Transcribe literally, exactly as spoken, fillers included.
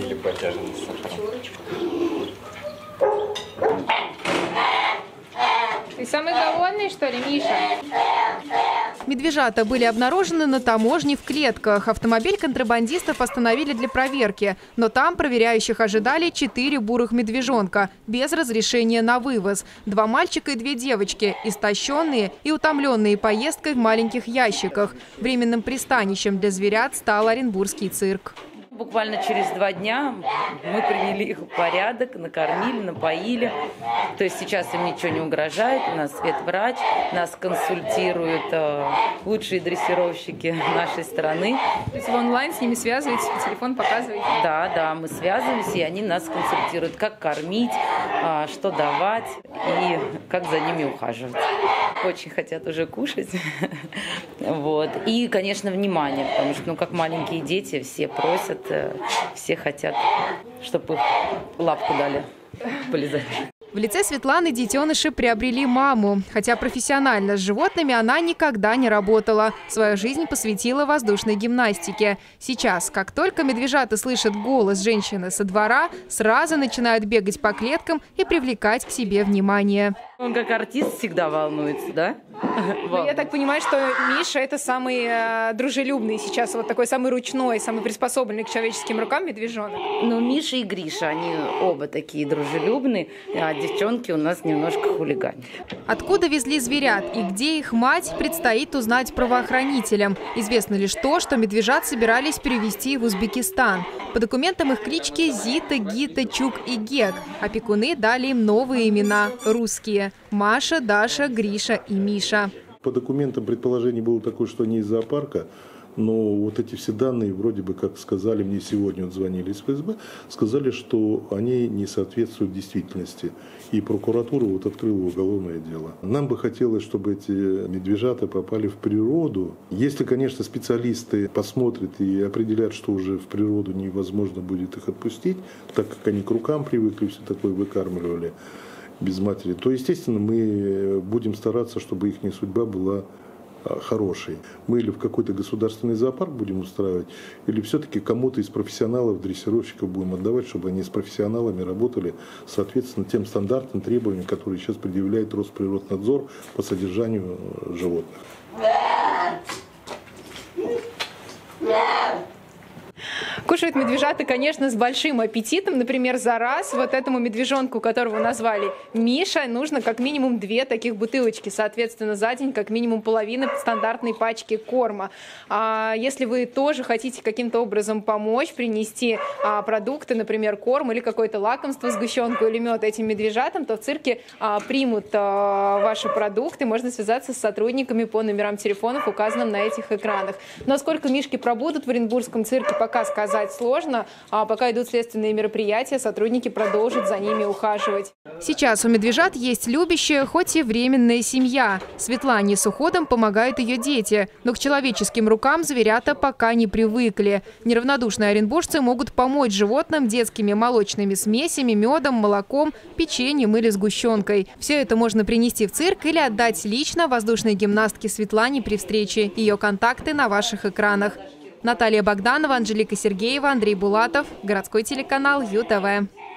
или подтяженный с сахаром. Ты самый голодный, что ли, Миша? Медвежата были обнаружены на таможне в клетках. Автомобиль контрабандистов остановили для проверки. Но там проверяющих ожидали четыре бурых медвежонка без разрешения на вывоз. Два мальчика и две девочки, истощенные и утомленные поездкой в маленьких ящиках. Временным пристанищем для зверят стал Оренбургский цирк. Буквально через два дня мы привели их в порядок, накормили, напоили. То есть сейчас им ничего не угрожает. У нас ветврач, нас консультируют э, лучшие дрессировщики нашей страны. То есть вы онлайн с ними связываетесь, по телефону показываете? Да, да, мы связываемся, и они нас консультируют, как кормить, э, что давать и как за ними ухаживать. Очень хотят уже кушать. Вот. И, конечно, внимание, потому что, ну, как маленькие дети, все просят, все хотят, чтобы их лапку дали полизать. В лице Светланы детеныши приобрели маму. Хотя профессионально с животными она никогда не работала. Свою жизнь посвятила воздушной гимнастике. Сейчас, как только медвежата слышат голос женщины со двора, сразу начинают бегать по клеткам и привлекать к себе внимание. Он как артист всегда волнуется, да? Ну, я так понимаю, что Миша – это самый э, дружелюбный сейчас, вот такой самый ручной, самый приспособленный к человеческим рукам медвежонок. Ну, Миша и Гриша, они оба такие дружелюбные, а девчонки у нас немножко хулиганят. Откуда везли зверят и где их мать, предстоит узнать правоохранителям. Известно лишь то, что медвежат собирались перевезти в Узбекистан. По документам их клички Зита, Гита, Чук и Гек. Опекуны дали им новые имена – русские – Маша, Даша, Гриша и Миша. По документам предположение было такое, что они из зоопарка, но вот эти все данные, вроде бы, как сказали мне сегодня, вот звонили из эф эс бэ, сказали, что они не соответствуют действительности. И прокуратура вот открыла уголовное дело. Нам бы хотелось, чтобы эти медвежата попали в природу. Если, конечно, специалисты посмотрят и определят, что уже в природу невозможно будет их отпустить, так как они к рукам привыкли, все такое выкармливали без матери, то, естественно, мы будем стараться, чтобы их судьба была хорошей. Мы или в какой-то государственный зоопарк будем устраивать, или все-таки кому-то из профессионалов, дрессировщиков будем отдавать, чтобы они с профессионалами работали, соответственно, тем стандартным требованиям, которые сейчас предъявляет Росприроднадзор по содержанию животных. Кушают медвежата, конечно, с большим аппетитом. Например, за раз вот этому медвежонку, которого назвали Миша, нужно как минимум две таких бутылочки. Соответственно, за день как минимум половина стандартной пачки корма. А если вы тоже хотите каким-то образом помочь, принести а, продукты, например, корм или какое-то лакомство, сгущенку или мед этим медвежатам, то в цирке а, примут а, ваши продукты. Можно связаться с сотрудниками по номерам телефонов, указанным на этих экранах. Но сколько мишки пробудут в Оренбургском цирке, пока сказать сложно. А пока идут следственные мероприятия, сотрудники продолжат за ними ухаживать. Сейчас у медвежат есть любящая, хоть и временная семья. Светлане с уходом помогают ее дети. Но к человеческим рукам зверята пока не привыкли. Неравнодушные оренбуржцы могут помочь животным детскими молочными смесями, медом, молоком, печеньем или сгущенкой. Все это можно принести в цирк или отдать лично воздушной гимнастке Светлане при встрече. Ее контакты на ваших экранах. Наталья Богданова, Анжелика Сергеева, Андрей Булатов. Городской телеканал ю тэ вэ.